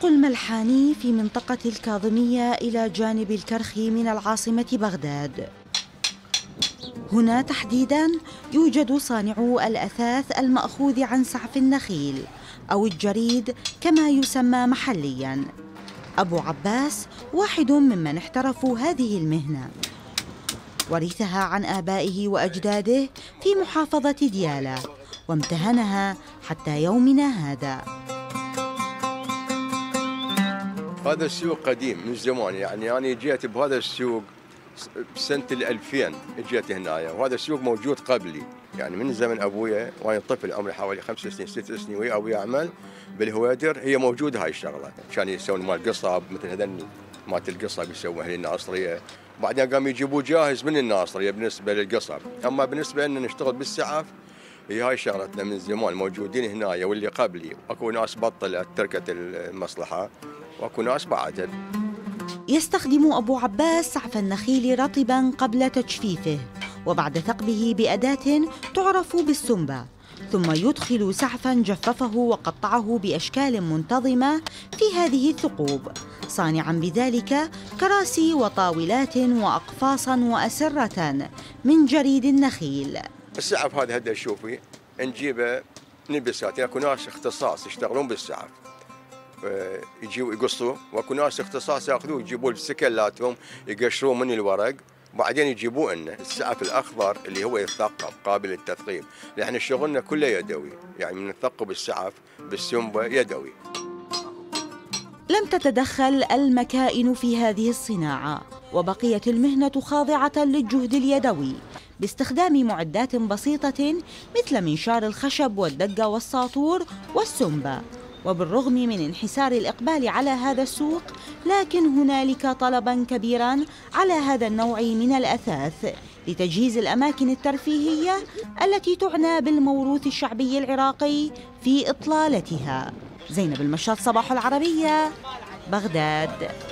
سوق الملحاني في منطقة الكاظمية إلى جانب الكرخي من العاصمة بغداد. هنا تحديداً يوجد صانعو الأثاث المأخوذ عن سعف النخيل أو الجريد كما يسمى محلياً. أبو عباس واحد ممن احترفوا هذه المهنة، ورثها عن آبائه وأجداده في محافظة ديالى، وامتهنها حتى يومنا هذا. هذا السوق قديم من زمان، يعني أنا جيت بهذا السوق بسنة 2000 جيت هنا، وهذا السوق موجود قبلي، يعني من زمن أبويا وأنا طفل عمري حوالي 5 سنين 6 سنين ويا أبويا أعمل بالهوادر، هي موجودة هاي الشغلة، كان يسوون مال قصب مثل هذني مالت القصب يسوون أهل الناصرية، بعدين قاموا يجيبوه جاهز من الناصرية بالنسبة للقصب، أما بالنسبة لنا نشتغل بالسعف هي هاي شغلتنا من زمان موجودين هنا، واللي قبلي اكو ناس بطلت تركت المصلحة واكو ناس بعدت. يستخدم أبو عباس سعف النخيل رطباً قبل تجفيفه، وبعد ثقبه بأداة تعرف بالسنبة، ثم يدخل سعفاً جففه وقطعه بأشكال منتظمة في هذه الثقوب، صانعاً بذلك كراسي وطاولات وأقفاصاً وأسرة من جريد النخيل. السعف هذا هدا شوفي نجيبه نلبسات، اكو ناس اختصاص يشتغلون بالسعف يجيوا يقصوا، واكو ناس اختصاص ياخذوه يجيبوه بسكلاتهم يقشروه من الورق، بعدين يجيبوه لنا السعف الاخضر اللي هو يتثقب قابل للتثقيب، لان شغلنا كله يدوي، يعني من نثقب السعف بالسنبه يدوي. لم تتدخل المكائن في هذه الصناعة، وبقيت المهنة خاضعة للجهد اليدوي باستخدام معدات بسيطة مثل منشار الخشب والدقة والساطور والسنبة. وبالرغم من انحسار الإقبال على هذا السوق، لكن هنالك طلباً كبيراً على هذا النوع من الأثاث لتجهيز الأماكن الترفيهية التي تعنى بالموروث الشعبي العراقي في إطلالتها. زينب المشاط، صباح العربية، بغداد.